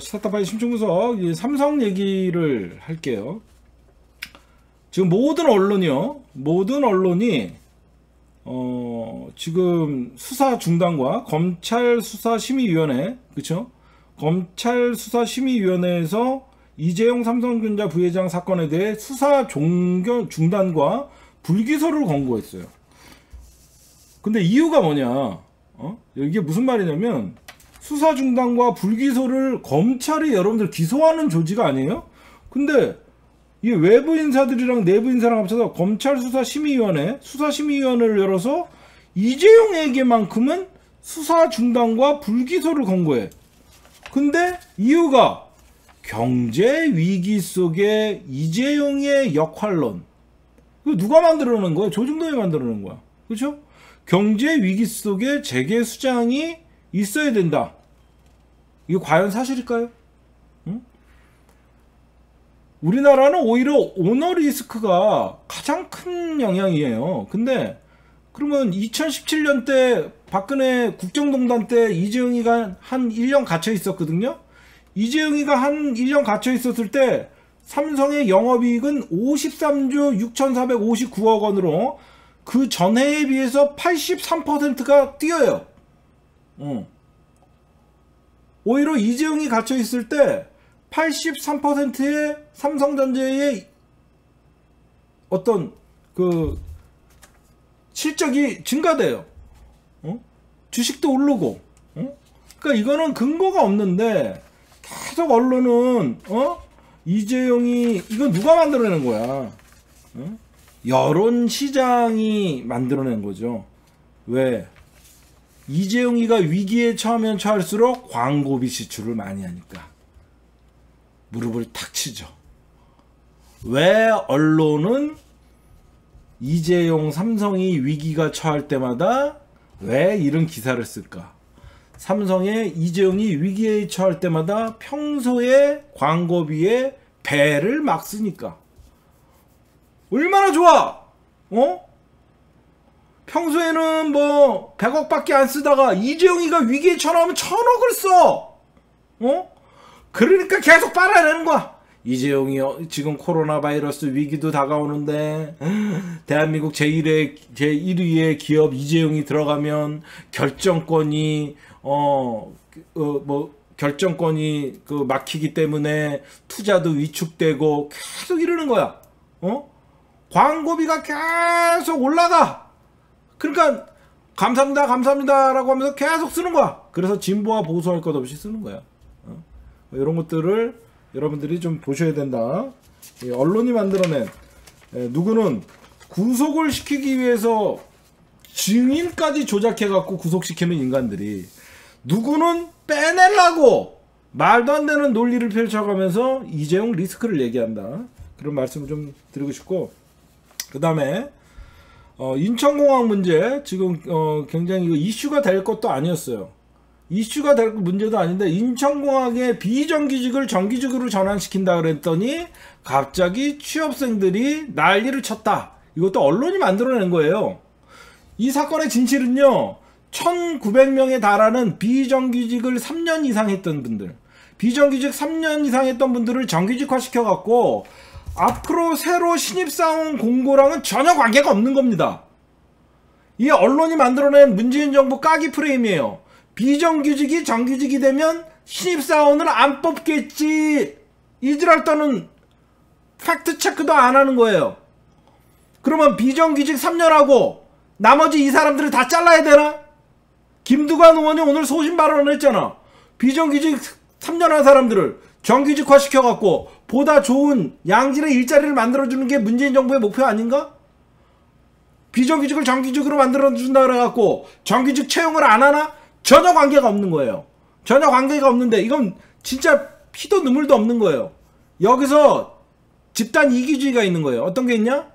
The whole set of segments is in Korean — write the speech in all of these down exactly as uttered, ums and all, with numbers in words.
시사타파의 심층분석, 삼성 얘기를 할게요. 지금 모든 언론이요, 모든 언론이 어 지금 수사 중단과 검찰 수사심의위원회, 그쵸? 검찰 수사심의위원회에서 이재용 삼성전자 부회장 사건에 대해 수사 종결 중단과 불기소를 권고했어요. 근데 이유가 뭐냐? 어? 이게 무슨 말이냐면, 수사 중단과 불기소를 검찰이 여러분들 기소하는 조지가 아니에요? 근데 이 외부 인사들이랑 내부 인사랑 합쳐서 검찰 수사심의위원회, 수사심의위원회를 열어서 이재용에게만큼은 수사 중단과 불기소를 권고해. 근데 이유가 경제 위기 속에 이재용의 역할론. 이거 누가 만들어낸 거야? 조중동이 만들어낸 거야. 그렇죠? 경제 위기 속에 재계 수장이 있어야 된다. 이게 과연 사실일까요? 응? 우리나라는 오히려 오너 리스크가 가장 큰 영향이에요. 근데 그러면 이천십칠 년 때 박근혜 국정농단 때 이재용이가 한 일 년 갇혀 있었거든요. 이재용이가 한 일 년 갇혀 있었을 때 삼성의 영업이익은 오십삼조 육천사백오십구억 원으로 그 전해에 비해서 팔십삼 퍼센트가 뛰어요. 어. 오히려 이재용이 갇혀 있을 때 팔십삼 퍼센트의 삼성전자의 어떤 그 실적이 증가돼요. 어? 주식도 오르고. 어? 그러니까 이거는 근거가 없는데 계속 언론은 어? 이재용이 이건 누가 만들어낸 거야? 어? 여론시장이 만들어낸 거죠. 왜? 이재용이가 위기에 처하면 처할수록 광고비 지출을 많이 하니까 무릎을 탁 치죠. 왜 언론은 이재용 삼성이 위기가 처할 때마다 왜 이런 기사를 쓸까? 삼성의 이재용이 위기에 처할 때마다 평소에 광고비에 배를 막 쓰니까. 얼마나 좋아! 어? 평소에는 뭐 백억밖에 안 쓰다가 이재용이가 위기에 처하면 천억을 써! 어? 그러니까 계속 빨아내는 거야. 이재용이 지금 코로나 바이러스 위기도 다가오는데 대한민국 제일 위의 기업 이재용이 들어가면 결정권이 어, 어 뭐 결정권이 그 막히기 때문에 투자도 위축되고 계속 이러는 거야. 어? 광고비가 계속 올라가. 그러니까 감사합니다 감사합니다 라고 하면서 계속 쓰는 거야. 그래서 진보와 보수할 것 없이 쓰는 거야. 어? 이런 것들을 여러분들이 좀 보셔야 된다. 언론이 만들어낸, 누구는 구속을 시키기 위해서 증인까지 조작해 갖고 구속시키는 인간들이, 누구는 빼내려고 말도 안 되는 논리를 펼쳐가면서 이재용 리스크를 얘기한다. 그런 말씀을 좀 드리고 싶고, 그 다음에 어, 인천공항 문제 지금 어, 굉장히 이슈가 될 것도 아니었어요. 이슈가 될 문제도 아닌데 인천공항의 비정규직을 정규직으로 전환시킨다 그랬더니 갑자기 취업생들이 난리를 쳤다. 이것도 언론이 만들어낸 거예요. 이 사건의 진실은요, 천구백 명에 달하는 비정규직을 삼 년 이상 했던 분들, 비정규직 삼 년 이상 했던 분들을 정규직화 시켜갖고 앞으로 새로 신입사원 공고랑은 전혀 관계가 없는 겁니다. 이 언론이 만들어낸 문재인 정부 까기 프레임이에요. 비정규직이 정규직이 되면 신입사원을 안 뽑겠지. 이지랄 떠는 팩트체크도 안 하는 거예요. 그러면 비정규직 삼 년 하고 나머지 이 사람들을 다 잘라야 되나? 김두관 의원이 오늘 소신 발언을 했잖아. 비정규직 삼 년 한 사람들을 정규직화 시켜갖고 보다 좋은 양질의 일자리를 만들어주는 게 문재인 정부의 목표 아닌가? 비정규직을 정규직으로 만들어준다 그래갖고 정규직 채용을 안 하나? 전혀 관계가 없는 거예요. 전혀 관계가 없는데 이건 진짜 피도 눈물도 없는 거예요. 여기서 집단 이기주의가 있는 거예요. 어떤 게 있냐?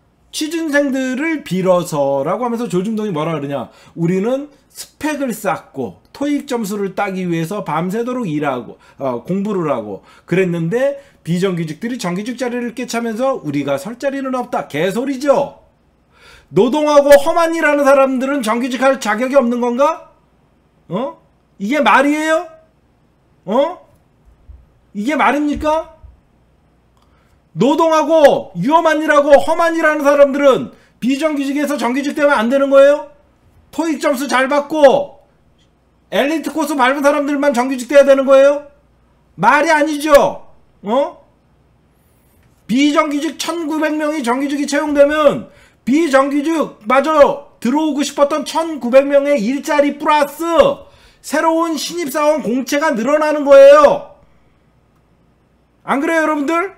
취준생들을 빌어서 라고 하면서 조중동이 뭐라 그러냐, 우리는 스펙을 쌓고 토익 점수를 따기 위해서 밤새도록 일하고 어, 공부를 하고 그랬는데 비정규직들이 정규직 자리를 깨차면서 우리가 설 자리는 없다. 개소리죠. 노동하고 험한 일하는 사람들은 정규직 할 자격이 없는 건가? 어? 이게 말이에요? 어? 이게 말입니까? 노동하고 위험한 일하고 험한 일하는 사람들은 비정규직에서 정규직 되면 안 되는 거예요? 토익 점수 잘 받고 엘리트 코스 밟은 사람들만 정규직 돼야 되는 거예요? 말이 아니죠. 어? 비정규직 천구백 명이 정규직이 채용되면 비정규직 마저 들어오고 싶었던 천구백 명의 일자리 플러스 새로운 신입사원 공채가 늘어나는 거예요. 안 그래요, 여러분들?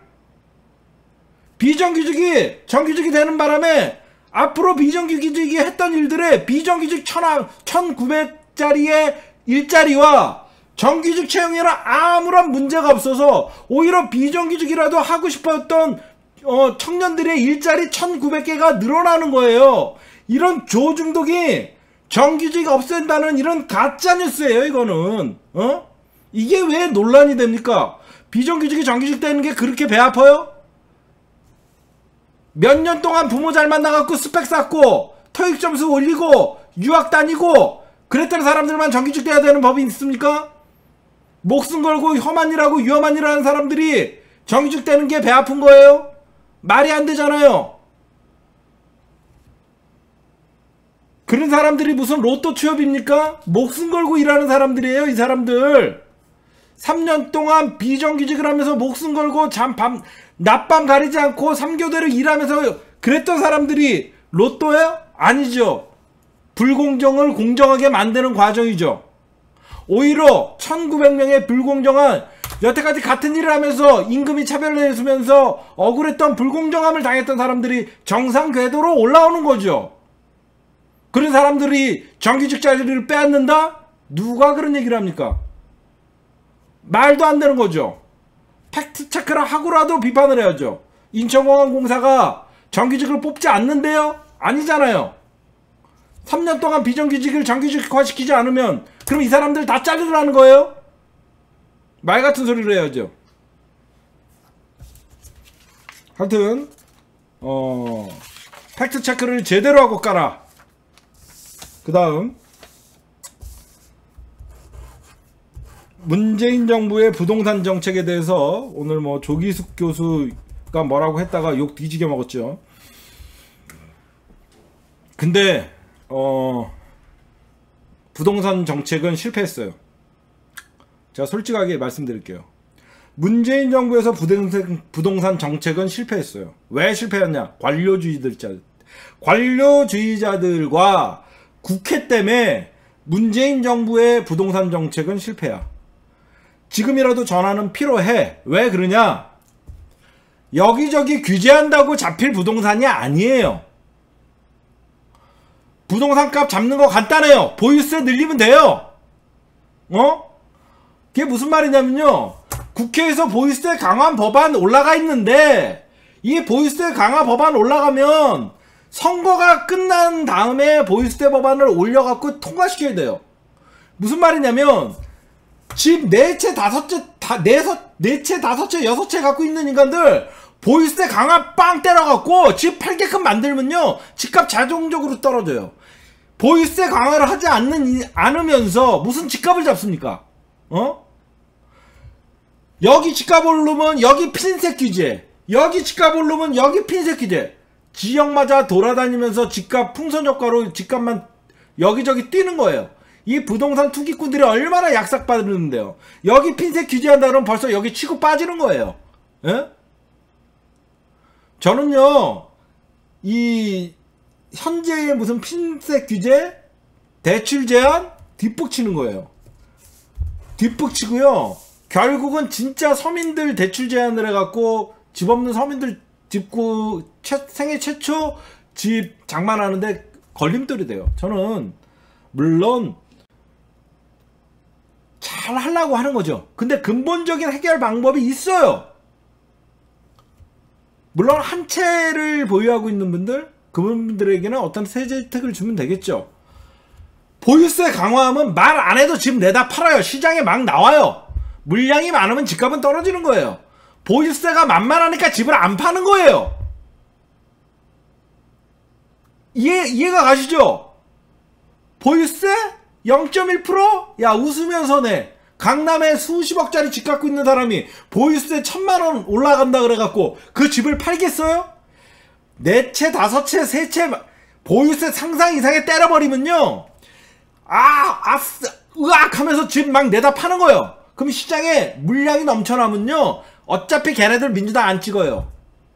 비정규직이 정규직이 되는 바람에 앞으로 비정규직이 했던 일들에 비정규직 천구백 자리의 일자리와 정규직 채용에는 아무런 문제가 없어서 오히려 비정규직이라도 하고 싶었던 어, 청년들의 일자리 천구백 개가 늘어나는 거예요. 이런 조중독이 정규직 없앤다는 이런 가짜뉴스예요, 이거는. 어? 이게 왜 논란이 됩니까? 비정규직이 정규직 되는 게 그렇게 배 아파요? 몇 년 동안 부모 잘 만나갖고 스펙 쌓고 토익 점수 올리고 유학 다니고 그랬던 사람들만 정규직 돼야 되는 법이 있습니까? 목숨 걸고 험한 일하고 위험한 일 하는 사람들이 정규직 되는 게 배 아픈 거예요? 말이 안 되잖아요. 그런 사람들이 무슨 로또 취업입니까? 목숨 걸고 일하는 사람들이에요, 이 사람들. 삼 년 동안 비정규직을 하면서 목숨 걸고 잠, 밤, 낮밤 가리지 않고 삼 교대로 일하면서 그랬던 사람들이 로또예요? 아니죠. 불공정을 공정하게 만드는 과정이죠. 오히려 천구백 명의 불공정한, 여태까지 같은 일을 하면서 임금이 차별되면서 억울했던 불공정함을 당했던 사람들이 정상 궤도로 올라오는 거죠. 그런 사람들이 정규직 자리를 빼앗는다? 누가 그런 얘기를 합니까? 말도 안 되는 거죠. 팩트 체크를 하고라도 비판을 해야죠. 인천공항공사가 정규직을 뽑지 않는데요? 아니잖아요. 삼 년 동안 비정규직을 정규직화시키지 않으면 그럼 이 사람들 다 자르라는 거예요? 말 같은 소리를 해야죠. 하여튼 어 팩트 체크를 제대로 하고 까라. 그 다음 문재인 정부의 부동산 정책에 대해서 오늘 뭐 조기숙 교수가 뭐라고 했다가 욕 뒤지게 먹었죠. 근데 어 부동산 정책은 실패했어요. 제가 솔직하게 말씀드릴게요. 문재인 정부에서 부동산, 부동산 정책은 실패했어요. 왜 실패했냐? 관료주의자, 관료주의자들과 국회 때문에 문재인 정부의 부동산 정책은 실패야. 지금이라도 전화는 필요해. 왜 그러냐? 여기저기 규제한다고 잡힐 부동산이 아니에요. 부동산 값 잡는 거 간단해요. 보유세 늘리면 돼요. 어? 그게 무슨 말이냐면요. 국회에서 보유세 강화 법안 올라가 있는데 이 보유세 강화 법안 올라가면 선거가 끝난 다음에 보유세 법안을 올려갖고 통과시켜야 돼요. 무슨 말이냐면 집 네 채 다섯 채 다 네 채 다섯 채 여섯 채 갖고 있는 인간들 보유세 강화 빵 때려갖고 집 팔게끔 만들면요 집값 자동적으로 떨어져요. 보유세 강화를 하지 않는 않으면서 무슨 집값을 잡습니까? 어? 여기 집값 오르면 여기 핀셋 규제, 여기 집값 오르면 여기 핀셋 규제. 지역마다 돌아다니면서 집값 풍선 효과로 집값만 여기저기 뛰는 거예요. 이 부동산 투기꾼들이 얼마나 약삭받는데요. 여기 핀셋 규제한다 그러면 벌써 여기 치고 빠지는 거예요. 예? 저는요 이 현재의 무슨 핀셋 규제, 대출 제한 뒷북 치는 거예요. 뒷북 치고요 결국은 진짜 서민들 대출 제한을 해갖고 집 없는 서민들 집구 최, 생애 최초 집 장만하는데 걸림돌이 돼요. 저는 물론 잘 하려고 하는 거죠. 근데 근본적인 해결 방법이 있어요. 물론 한 채를 보유하고 있는 분들, 그분들에게는 어떤 세제 혜택을 주면 되겠죠. 보유세 강화하면 말 안 해도 집 내다 팔아요. 시장에 막 나와요. 물량이 많으면 집값은 떨어지는 거예요. 보유세가 만만하니까 집을 안 파는 거예요. 이해, 이해가 가시죠? 보유세 영 점 일 퍼센트? 야 웃으면서 내. 강남에 수십억짜리 집 갖고 있는 사람이 보유세 천만 원 올라간다 그래갖고 그 집을 팔겠어요? 네 채, 다섯 채, 세 채 보유세 상상 이상에 때려버리면요. 아, 아싸, 으악 하면서 집 막 내다 파는 거예요. 그럼 시장에 물량이 넘쳐나면요. 어차피 걔네들 민주당 안 찍어요.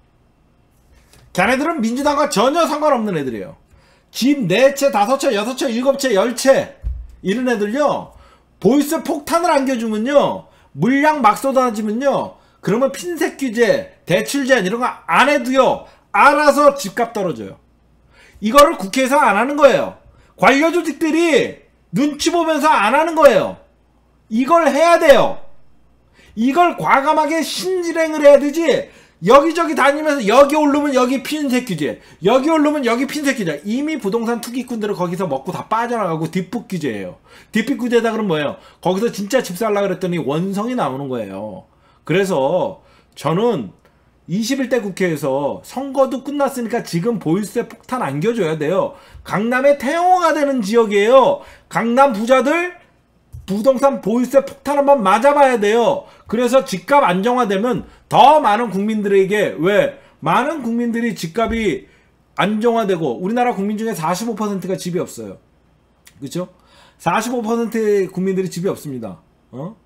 걔네들은 민주당과 전혀 상관없는 애들이에요. 집 네 채, 다섯 채, 여섯 채, 일곱 채, 열 채 이런 애들요. 보유세 폭탄을 안겨주면요. 물량 막 쏟아지면요. 그러면 핀셋 규제, 대출 제한 이런 거 안 해도요. 알아서 집값 떨어져요. 이거를 국회에서 안 하는 거예요. 관료 조직들이 눈치 보면서 안 하는 거예요. 이걸 해야 돼요. 이걸 과감하게 신진행을 해야 되지. 여기저기 다니면서 여기 오르면 여기 핀셋 규제, 여기 오르면 여기 핀셋 규제. 이미 부동산 투기꾼들은 거기서 먹고 다 빠져나가고 뒷북 규제예요. 뒷북 규제다 그러면 뭐예요? 거기서 진짜 집 살라 그랬더니 원성이 나오는 거예요. 그래서 저는 이십일 대 국회에서 선거도 끝났으니까 지금 보유세 폭탄 안겨줘야 돼요. 강남의 태영호가 되는 지역이에요. 강남 부자들 부동산 보유세 폭탄 한번 맞아봐야 돼요. 그래서 집값 안정화되면 더 많은 국민들에게, 왜 많은 국민들이 집값이 안정화되고 우리나라 국민 중에 사십오 퍼센트가 집이 없어요. 그렇죠? 사십오 퍼센트의 국민들이 집이 없습니다. 어?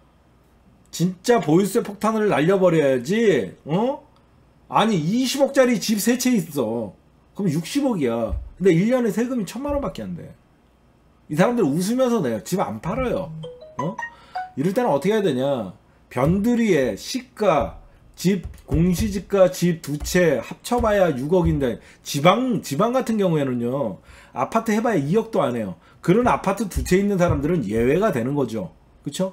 진짜 보유세 폭탄을 날려버려야지. 어? 아니 이십억짜리 집 세 채 있어. 그럼 육십억이야. 근데 일 년에 세금이 천만 원밖에 안 돼. 이 사람들 웃으면서 내요. 집 안 팔아요. 어? 이럴 때는 어떻게 해야 되냐. 변두리에 시가, 집, 공시지가 집 두 채 합쳐봐야 육억인데 지방, 지방 같은 경우에는요. 아파트 해봐야 이억도 안 해요. 그런 아파트 두 채 있는 사람들은 예외가 되는 거죠. 그쵸?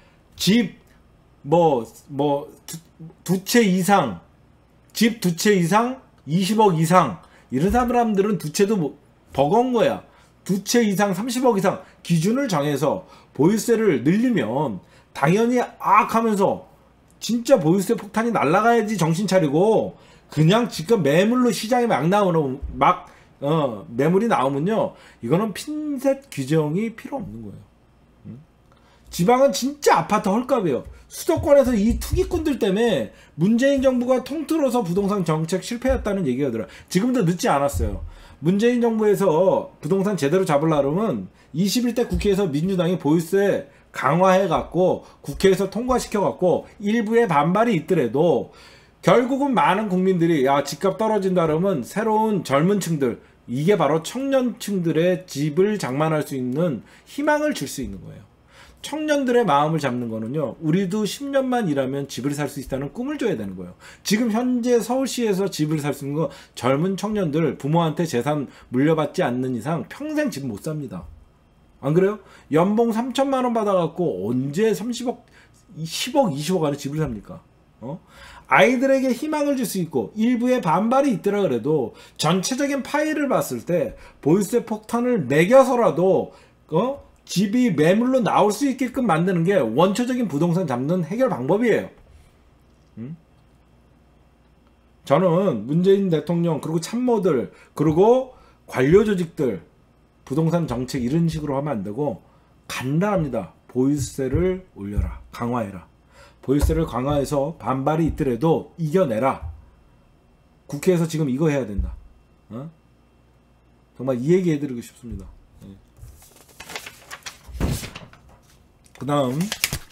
집, 뭐, 뭐, 두 채 이상, 집 두 채 이상, 이십억 이상, 이런 사람들은 두 채도 뭐, 버거운 거야. 두 채 이상, 삼십억 이상 기준을 정해서 보유세를 늘리면 당연히 악 하면서 진짜 보유세 폭탄이 날아가야지 정신 차리고, 그냥 지금 매물로 시장에 막 나오는 막 어, 매물이 나오면요, 이거는 핀셋 규정이 필요 없는 거예요. 응? 지방은 진짜 아파트 헐값이에요. 수도권에서 이 투기꾼들 때문에 문재인 정부가 통틀어서 부동산 정책 실패했다는 얘기가 들어요. 지금도 늦지 않았어요. 문재인 정부에서 부동산 제대로 잡으려면 이십일 대 국회에서 민주당이 보유세 강화해갖고 국회에서 통과시켜갖고 일부의 반발이 있더라도 결국은 많은 국민들이 야 집값 떨어진다 그러면 새로운 젊은 층들, 이게 바로 청년층들의 집을 장만할 수 있는 희망을 줄 수 있는 거예요. 청년들의 마음을 잡는 거는요, 우리도 십 년만 일하면 집을 살 수 있다는 꿈을 줘야 되는 거예요. 지금 현재 서울시에서 집을 살 수 있는 거 젊은 청년들, 부모한테 재산 물려받지 않는 이상 평생 집 못 삽니다. 안 그래요? 연봉 삼천만 원 받아갖고 언제 삼십억, 십억, 이십억 안에 집을 삽니까? 어? 아이들에게 희망을 줄 수 있고 일부의 반발이 있더라 그래도 전체적인 파일을 봤을 때 보유세 폭탄을 매겨서라도 어? 집이 매물로 나올 수 있게끔 만드는 게 원초적인 부동산 잡는 해결 방법이에요. 음? 저는 문재인 대통령 그리고 참모들 그리고 관료 조직들 부동산 정책 이런 식으로 하면 안 되고 간단합니다. 보유세를 올려라. 강화해라. 보유세를 강화해서 반발이 있더라도 이겨내라. 국회에서 지금 이거 해야 된다. 어? 정말 이 얘기 해드리고 싶습니다. 네. 그 다음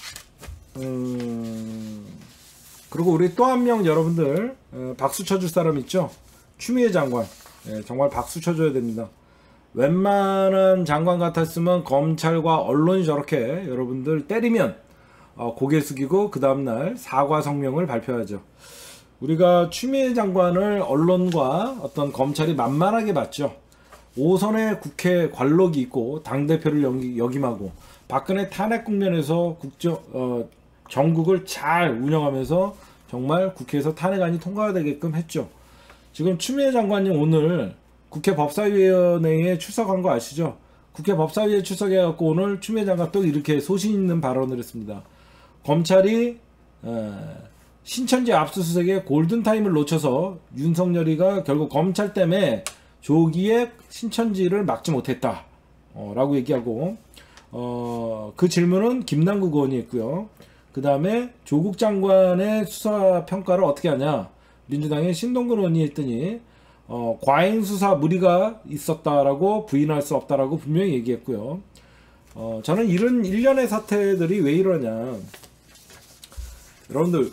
음... 그리고 우리 또 한 명 여러분들 어, 박수 쳐줄 사람 있죠? 추미애 장관. 예, 정말 박수 쳐줘야 됩니다. 웬만한 장관 같았으면 검찰과 언론이 저렇게 여러분들 때리면 어, 고개 숙이고 그 다음날 사과 성명을 발표하죠. 우리가 추미애 장관을 언론과 어떤 검찰이 만만하게 봤죠. 오선의 국회 관록이 있고 당대표를 역임하고 박근혜 탄핵 국면에서 국정, 어, 정국을 잘 운영하면서 정말 국회에서 탄핵안이 통과되게끔 했죠. 지금 추미애 장관님 오늘 국회 법사위원회에 출석한 거 아시죠? 국회 법사위에 출석해갖고 오늘 추미애 장관 또 이렇게 소신 있는 발언을 했습니다. 검찰이 어, 신천지 압수수색에 골든타임을 놓쳐서 윤석열이가 결국 검찰 때문에 조기에 신천지를 막지 못했다 어, 라고 얘기하고 어, 그 질문은 김남국 의원이 했고요. 그 다음에 조국 장관의 수사 평가를 어떻게 하냐, 민주당의 신동근 의원이 했더니 어, 과잉 수사 무리가 있었다라고 부인할 수 없다라고 분명히 얘기했고요. 어, 저는 이런 일련의 사태들이 왜 이러냐, 여러분들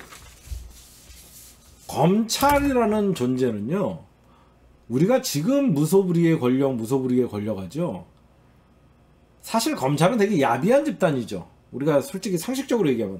검찰이라는 존재는요, 우리가 지금 무소불위에 걸려 무소불위에 걸려가죠. 사실 검찰은 되게 야비한 집단이죠. 우리가 솔직히 상식적으로 얘기하면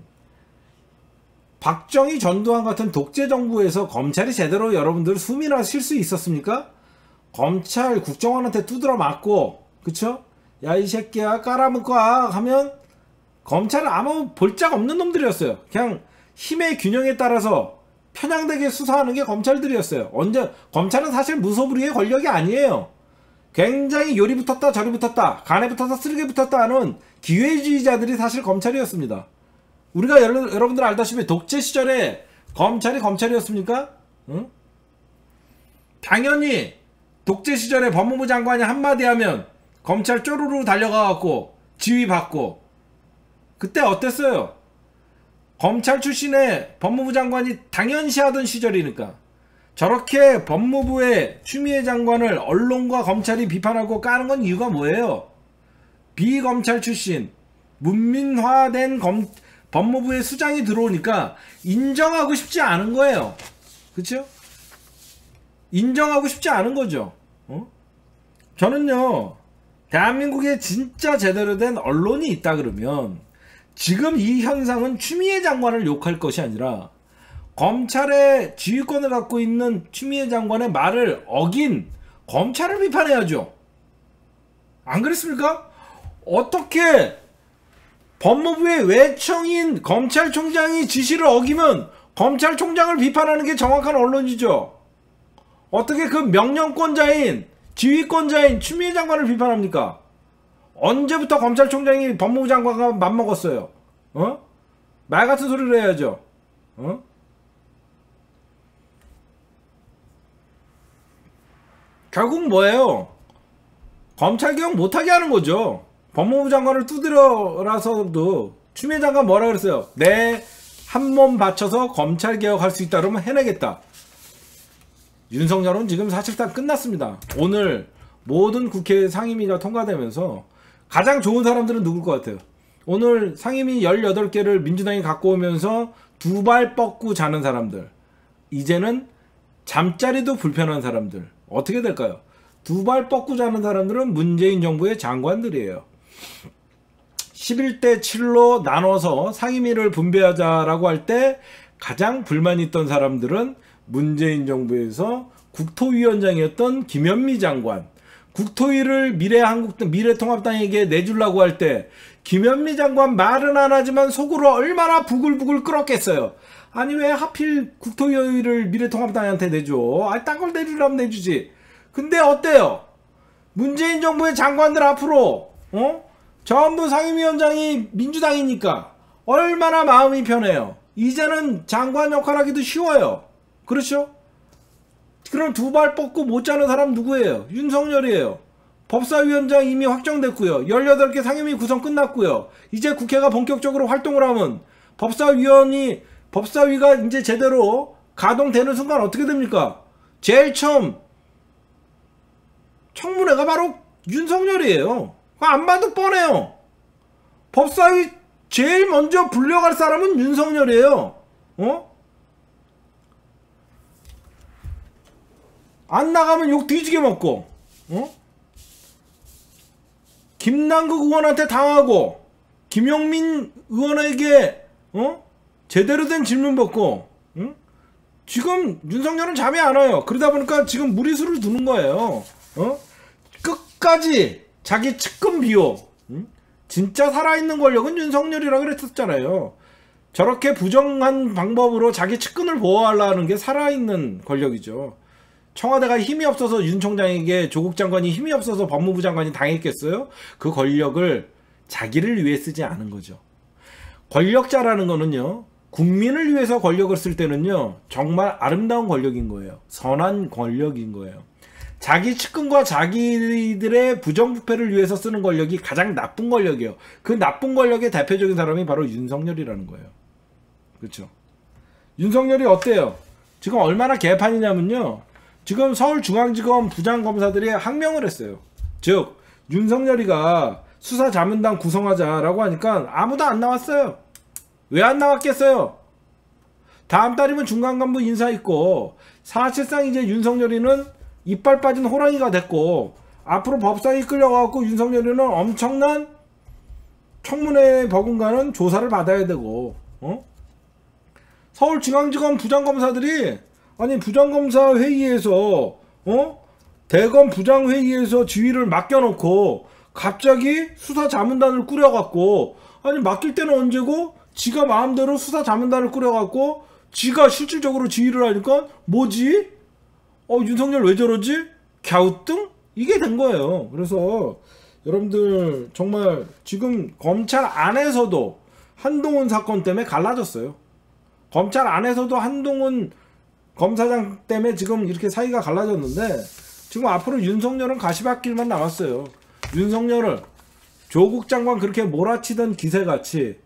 박정희 전두환 같은 독재 정부에서 검찰이 제대로 여러분들 숨이나 쉴 수 있었습니까? 검찰 국정원한테 두드러 맞고, 그쵸? 야 이 새끼야 깔아먹고 하면 검찰은 아무 볼짝 없는 놈들이었어요. 그냥 힘의 균형에 따라서 편향되게 수사하는 게 검찰들이었어요. 언제 검찰은 사실 무소불위의 권력이 아니에요. 굉장히 요리 붙었다 저리 붙었다 간에 붙었다 쓰레기 붙었다 하는 기회주의자들이 사실 검찰이었습니다. 우리가 여러, 여러분들 알다시피 독재 시절에 검찰이 검찰이었습니까? 응? 당연히 독재 시절에 법무부 장관이 한마디 하면 검찰 쪼르르 달려가갖고 지휘받고, 그때 어땠어요? 검찰 출신의 법무부 장관이 당연시 하던 시절이니까. 저렇게 법무부의 추미애 장관을 언론과 검찰이 비판하고 까는 건 이유가 뭐예요? 비검찰 출신 문민화된 검, 법무부의 수장이 들어오니까 인정하고 싶지 않은 거예요. 그쵸? 인정하고 싶지 않은 거죠. 어? 저는요, 대한민국에 진짜 제대로 된 언론이 있다 그러면 지금 이 현상은 추미애 장관을 욕할 것이 아니라 검찰의 지휘권을 갖고 있는 추미애 장관의 말을 어긴 검찰을 비판해야죠. 안 그랬습니까? 어떻게 법무부의 외청인 검찰총장이 지시를 어기면 검찰총장을 비판하는 게 정확한 언론이죠. 어떻게 그 명령권자인 지휘권자인 추미애 장관을 비판합니까? 언제부터 검찰총장이 법무부 장관과 맘먹었어요? 어? 말 같은 소리를 해야죠. 어? 결국 뭐예요? 검찰개혁 못하게 하는 거죠. 법무부 장관을 두드려라서도 추미애 장관 뭐라 그랬어요? 내 한 몸 바쳐서 검찰개혁할 수 있다 그러면 해내겠다. 윤석열은 지금 사실상 끝났습니다. 오늘 모든 국회 상임위가 통과되면서 가장 좋은 사람들은 누굴 것 같아요? 오늘 상임위 열여덟 개를 민주당이 갖고 오면서 두 발 뻗고 자는 사람들, 이제는 잠자리도 불편한 사람들, 어떻게 될까요? 두 발 뻗고 자는 사람들은 문재인 정부의 장관들이에요. 십일 대 칠로 나눠서 상임위를 분배하자라고 할 때 가장 불만이 있던 사람들은 문재인 정부에서 국토위원장이었던 김현미 장관, 국토위를 미래한국당, 미래통합당에게 내주려고 할 때 김현미 장관 말은 안 하지만 속으로 얼마나 부글부글 끓었겠어요. 아니 왜 하필 국토위를 미래통합당한테 내줘? 아, 딴 걸 내주려면 내주지. 근데 어때요? 문재인 정부의 장관들 앞으로 어? 전부 상임위원장이 민주당이니까 얼마나 마음이 편해요. 이제는 장관 역할 하기도 쉬워요. 그렇죠? 그럼 두 발 뻗고 못 자는 사람 누구예요? 윤석열이에요. 법사위원장 이미 확정됐고요. 열여덟 개 상임위 구성 끝났고요. 이제 국회가 본격적으로 활동을 하면 법사위원이 법사위가 이제 제대로 가동되는 순간 어떻게 됩니까? 제일 처음 청문회가 바로 윤석열이에요. 안 봐도 뻔해요. 법사위 제일 먼저 불려갈 사람은 윤석열이에요. 어? 안 나가면 욕 뒤지게 먹고, 어? 김남국 의원한테 당하고, 김용민 의원에게, 어? 제대로 된 질문 받고, 응? 지금 윤석열은 잠이 안 와요. 그러다 보니까 지금 무리수를 두는 거예요. 어? 끝까지 자기 측근 비호. 응? 진짜 살아있는 권력은 윤석열이라 그랬었잖아요. 저렇게 부정한 방법으로 자기 측근을 보호하려는 게 살아있는 권력이죠. 청와대가 힘이 없어서 윤 총장에게 조국 장관이 힘이 없어서 법무부 장관이 당했겠어요? 그 권력을 자기를 위해 쓰지 않은 거죠. 권력자라는 거는요, 국민을 위해서 권력을 쓸 때는요, 정말 아름다운 권력인 거예요. 선한 권력인 거예요. 자기 측근과 자기들의 부정부패를 위해서 쓰는 권력이 가장 나쁜 권력이에요. 그 나쁜 권력의 대표적인 사람이 바로 윤석열이라는 거예요. 그렇죠? 윤석열이 어때요? 지금 얼마나 개판이냐면요. 지금 서울중앙지검 부장검사들이 항명을 했어요. 즉 윤석열이가 수사자문단 구성하자라고 하니까 아무도 안 나왔어요. 왜 안 나왔겠어요? 다음 달이면 중간간부 인사 있고 사실상 이제 윤석열이는 이빨 빠진 호랑이가 됐고 앞으로 법사위 끌려가고 윤석열이는 엄청난 청문회 버금가는 조사를 받아야 되고 어? 서울중앙지검 부장검사들이 아니 부장검사 회의에서 어? 대검 부장회의에서 지휘를 맡겨놓고 갑자기 수사자문단을 꾸려갖고 아니 맡길 때는 언제고 지가 마음대로 수사자문단을 꾸려갖고 지가 실질적으로 지휘를 하니까 뭐지? 어 윤석열 왜 저러지? 갸우뚱? 이게 된 거예요. 그래서 여러분들 정말 지금 검찰 안에서도 한동훈 사건 때문에 갈라졌어요. 검찰 안에서도 한동훈 검사장 때문에 지금 이렇게 사이가 갈라졌는데 지금 앞으로 윤석열은 가시밭길만 남았어요. 윤석열을 조국 장관 그렇게 몰아치던 기세같이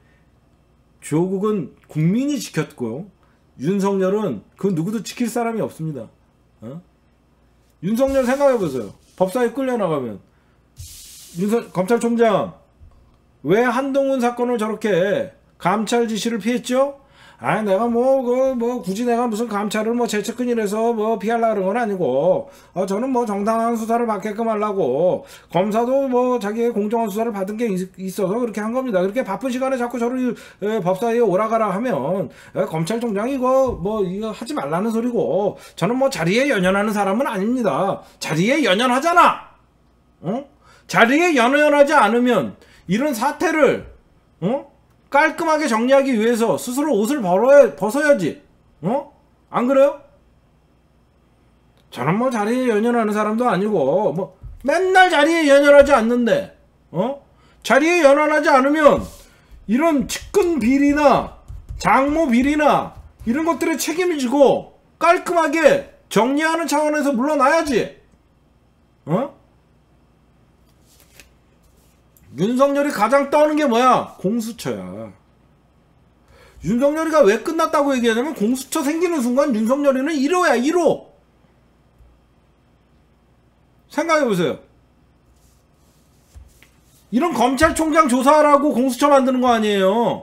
조국은 국민이 지켰고요. 윤석열은 그 누구도 지킬 사람이 없습니다. 어? 윤석열 생각해보세요. 법사위 끌려나가면 윤석, 검찰총장 왜 한동훈 사건을 저렇게 감찰 지시를 피했죠? 아, 내가 뭐, 그, 뭐, 굳이 내가 무슨 감찰을 뭐 재측근이라서 뭐 피하려고 그런 건 아니고, 어, 저는 뭐 정당한 수사를 받게끔 하려고, 검사도 뭐 자기의 공정한 수사를 받은 게 있, 있어서 그렇게 한 겁니다. 그렇게 바쁜 시간에 자꾸 저를 에, 법사위에 오라가라 하면, 에, 검찰총장이 이거 뭐, 이거 하지 말라는 소리고, 저는 뭐 자리에 연연하는 사람은 아닙니다. 자리에 연연하잖아! 어? 자리에 연연하지 않으면, 이런 사태를, 어? 깔끔하게 정리하기 위해서 스스로 옷을 벌어야, 벗어야지. 어? 안 그래요? 저는 뭐 자리에 연연하는 사람도 아니고 뭐 맨날 자리에 연연하지 않는데 어? 자리에 연연하지 않으면 이런 측근 비리나 장모 비리나 이런 것들에 책임을 지고 깔끔하게 정리하는 차원에서 물러나야지. 어? 윤석열이 가장 떠는 게 뭐야? 공수처야. 윤석열이가 왜 끝났다고 얘기하냐면 공수처 생기는 순간 윤석열이는 일 호야 일 호. 생각해보세요. 이런 검찰총장 조사하라고 공수처 만드는 거 아니에요.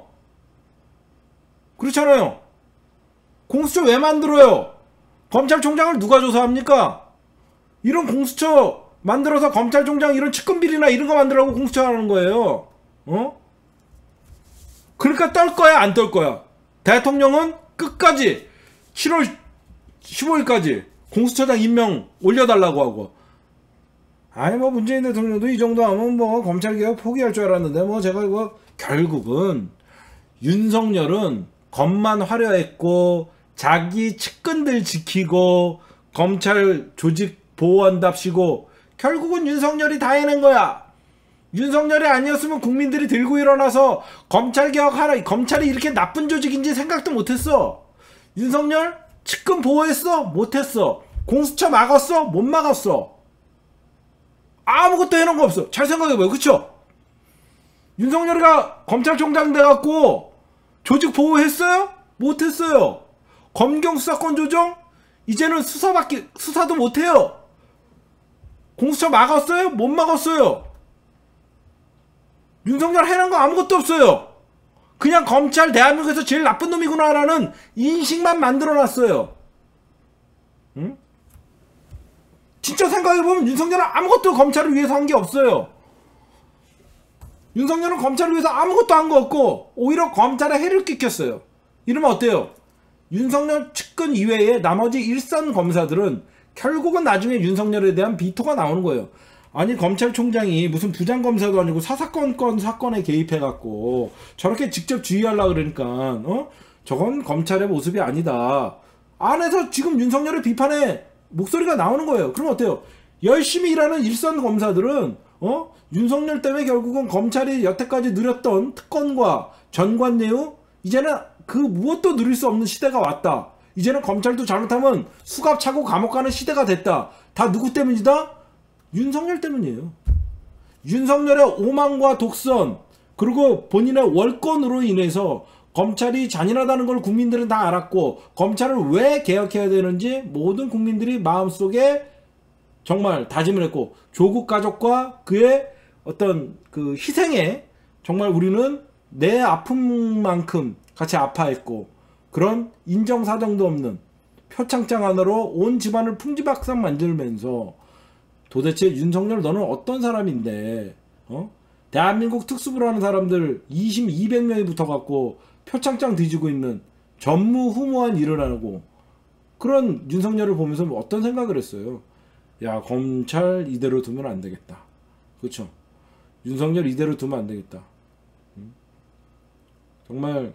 그렇잖아요. 공수처 왜 만들어요? 검찰총장을 누가 조사합니까? 이런 공수처 만들어서 검찰총장 이런 측근비리나 이런 거 만들라고 공수처 하는 거예요. 어? 그러니까 떨 거야 안 떨 거야? 대통령은 끝까지 칠월 십오일까지 공수처장 임명 올려달라고 하고 아니 뭐 문재인 대통령도 이 정도 하면 뭐 검찰개혁 포기할 줄 알았는데 뭐 제가 이거 결국은 윤석열은 겉만 화려했고 자기 측근들 지키고 검찰 조직 보호한답시고 결국은 윤석열이 다 해낸 거야. 윤석열이 아니었으면 국민들이 들고 일어나서 검찰개혁하라. 검찰이 이렇게 나쁜 조직인지 생각도 못했어. 윤석열 측근 보호했어? 못했어. 공수처 막았어? 못 막았어. 아무것도 해놓은 거 없어. 잘 생각해봐요. 그쵸? 윤석열이가 검찰총장 돼갖고 조직 보호했어요? 못했어요. 검경 수사권 조정? 이제는 수사밖에 수사도 못해요. 공수처 막았어요? 못 막았어요. 윤석열 해낸 거 아무것도 없어요. 그냥 검찰 대한민국에서 제일 나쁜 놈이구나라는 인식만 만들어놨어요. 응? 진짜 생각해보면 윤석열은 아무것도 검찰을 위해서 한 게 없어요. 윤석열은 검찰을 위해서 아무것도 한 거 없고 오히려 검찰에 해를 끼쳤어요. 이러면 어때요? 윤석열 측근 이외에 나머지 일선 검사들은 결국은 나중에 윤석열에 대한 비토가 나오는 거예요. 아니 검찰총장이 무슨 부장검사도 아니고 사사건건 사건에 개입해갖고 저렇게 직접 지휘하려고 그러니까 어? 저건 검찰의 모습이 아니다. 안에서 지금 윤석열의 비판에 목소리가 나오는 거예요. 그럼 어때요? 열심히 일하는 일선 검사들은 어? 윤석열 때문에 결국은 검찰이 여태까지 누렸던 특권과 전관예우 이제는 그 무엇도 누릴 수 없는 시대가 왔다. 이제는 검찰도 잘못하면 수갑 차고 감옥 가는 시대가 됐다. 다 누구 때문이다? 윤석열 때문이에요. 윤석열의 오만과 독선, 그리고 본인의 월권으로 인해서 검찰이 잔인하다는 걸 국민들은 다 알았고, 검찰을 왜 개혁해야 되는지 모든 국민들이 마음속에 정말 다짐을 했고, 조국 가족과 그의 어떤 그 희생에 정말 우리는 내 아픔만큼 같이 아파했고, 그런 인정사정도 없는 표창장 하나로 온 집안을 풍지박산 만들면서 도대체 윤석열 너는 어떤 사람인데, 어? 대한민국 특수부로 하는 사람들 이십, 이백 명이 붙어갖고 표창장 뒤지고 있는 전무후무한 일을 하고, 그런 윤석열을 보면서 어떤 생각을 했어요? 야, 검찰 이대로 두면 안 되겠다. 그렇죠? 윤석열 이대로 두면 안 되겠다. 음? 정말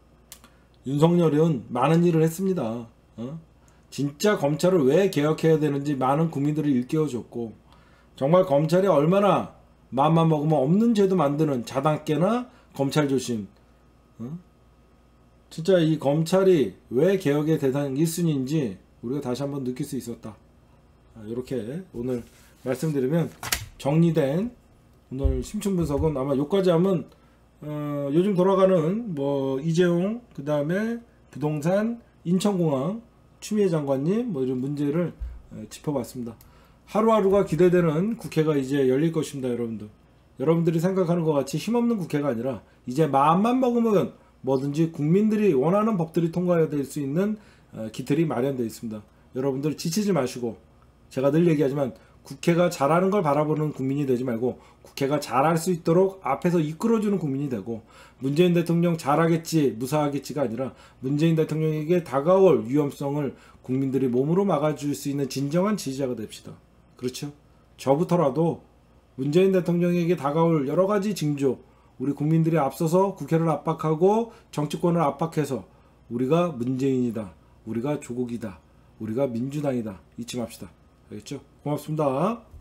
윤석열은 많은 일을 했습니다. 어? 진짜 검찰을 왜 개혁해야 되는지 많은 국민들을 일깨워줬고, 정말 검찰이 얼마나 마음만 먹으면 없는 죄도 만드는 자당깨나 검찰 조심. 어? 진짜 이 검찰이 왜 개혁의 대상 일 순위인지 우리가 다시 한번 느낄 수 있었다. 이렇게 오늘 말씀드리면 정리된 오늘 심층 분석은, 아마 요까지 하면 어, 요즘 돌아가는 뭐 이재용, 그 다음에 부동산, 인천공항, 추미애 장관님 뭐 이런 문제를 에, 짚어봤습니다. 하루하루가 기대되는 국회가 이제 열릴 것입니다. 여러분들, 여러분들이 생각하는 것 같이 힘없는 국회가 아니라 이제 마음만 먹으면 뭐든지 국민들이 원하는 법들이 통과될 수 있는 어, 기틀이 마련되어 있습니다. 여러분들 지치지 마시고, 제가 늘 얘기하지만 국회가 잘하는 걸 바라보는 국민이 되지 말고 국회가 잘할 수 있도록 앞에서 이끌어주는 국민이 되고, 문재인 대통령 잘하겠지 무사하겠지가 아니라 문재인 대통령에게 다가올 위험성을 국민들이 몸으로 막아줄 수 있는 진정한 지지자가 됩시다. 그렇죠? 저부터라도 문재인 대통령에게 다가올 여러 가지 징조, 우리 국민들이 앞서서 국회를 압박하고 정치권을 압박해서 우리가 문재인이다, 우리가 조국이다, 우리가 민주당이다 잊지 맙시다. 알겠죠? 고맙습니다.